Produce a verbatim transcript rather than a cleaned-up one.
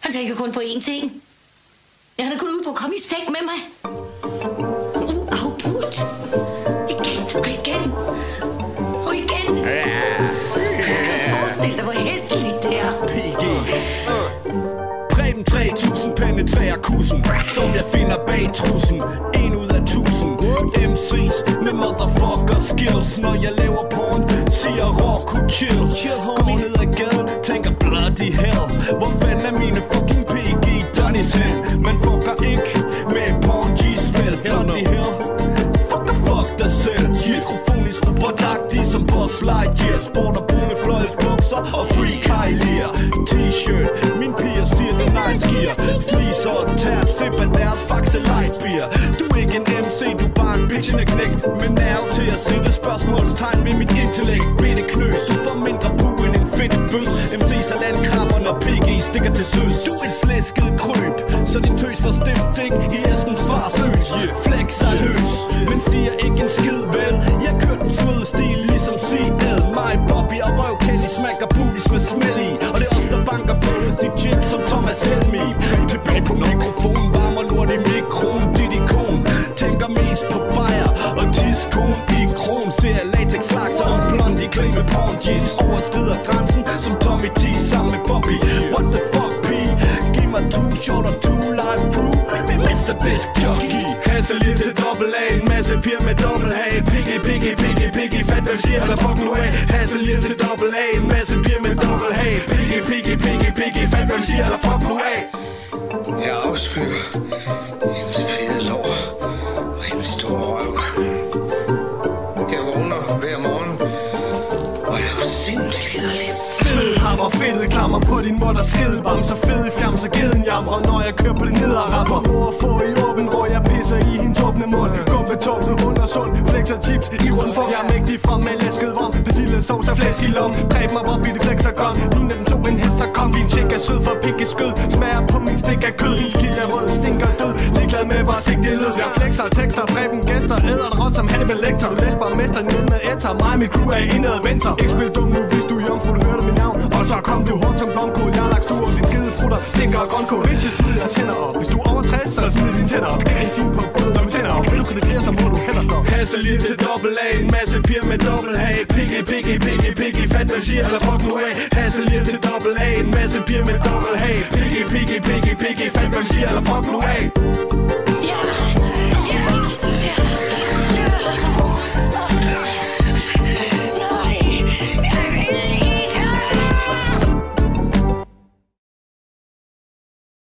Han tænker kun på én ting. Ja, han er kun ude på at komme i seng med mig. Uafbrudt. Igen og igen. Og igen. Kan du forestille dig, hvor hæsligt det er? P G. Preben tre tusind penetrerer kussen, som jeg finder bag trussen. En ud af tusind M C's med motherfucker skills. Når jeg laver porn, siger Rocco chill. Går ned ad gaden, tænker bloody hell. Hvor fanden er mine fucking P G Donnies hen? Man fucker ikke med porn G's vel. Bloody hell. Fuck og fuck dig selv. Mikrofonisk robotagtig som Buzz Lightyear. Sport og brune fløjelsbukser og free Kylie T-shirt. Min piger siger det nice gear. Fliser og tært, sipper deres Faxe Light beer. Du er ikke en M C, du er bare en bitch and knægt. Med nerve til at sætte spørgsmålstegn ved mit intellekt. Bitte knøs, du får mindre pu end en fedt bøs. M C's er landkrabber, når P G stikker til søs. Du er en slæsket krøb, så din tøs får stift dæk i Esbens fars øs. Flexer løs, men siger ikke en skid vel. Jeg kørte en smød stil ligesom Seeded. Mig, Bobby og Røv Kelly smækker booties med smæld i. Og det er os, der banker på hos de chicks som Thomas Helmi. Tilbage på mikrofonen, varmer lort i mikron. Dit ikon, tænker mest på bajer og tiskon i kron. Ser latex slags og en blond i klæd med porn G's. Overskrider grænsen som Tommy T sammen med Bobby. What the fuck P? Giv mig two short og two live proof. mister Disc Jockey. Hasselit til dobbelt A, en masse piger med dobbelt H. Piggy, piggy, piggy, piggy, fat hvem siger eller fuck nu af. Hasselit til dobbelt A, en masse piger med dobbelt H. Piggy, piggy, piggy, piggy, fat hvem siger eller fuck nu af. Jeg afskyer hendes fede lår og hendes store røv. Jeg vågner hver morgen, og jeg er jo sindssygt liderlig. Hammer, fedtet klammer på din mutter skidebam. Så fed i fjam, så geden jammer. Når jeg kører på det nederrapper. Mor få i åben rå, jeg pisser i hendes åbne mund. Gumpe tog, nu hund og sund. Flexer chips i rundform. Jeg er mægtig fra med læsket vom. Persille sovs og flæsk i lom. Præb mig, hvor bitte flexer kom. Ligner den så en hest, så kom. Din chick er sød for pikke skød. Smager på min stik af kød. Hendes kilde er rød, stinker død. Ligeglad med, hvor sigtet lød. Jeg flexer tekster, Preben gæster. Æder det råd som Hannibal Lecter. Du læser bare mester ned med etter. Mig og mit crew er indadvendt. Ikke spil dum nu, hvis du er jomfru, du hører mit navn. Og så kom du hårdt som blomkål. Jeg har lagt stuer, din skide frutter stinker og grønkål. Bitches, smid jeres hænder op. Hvis du er over tres, så smid dine tænder op. En time på både, når vi tænder op. Vil du kritisere, så må du heller stå. Hasselit til dobbelt A, en masse piger med dobbelt H. Piggy, piggy, piggy, piggy, fat hvad siger eller fuck nu af. Hasselit til dobbelt A, en masse piger med dobbelt H. Piggy, piggy, piggy, piggy, fat hvad siger eller fuck nu af.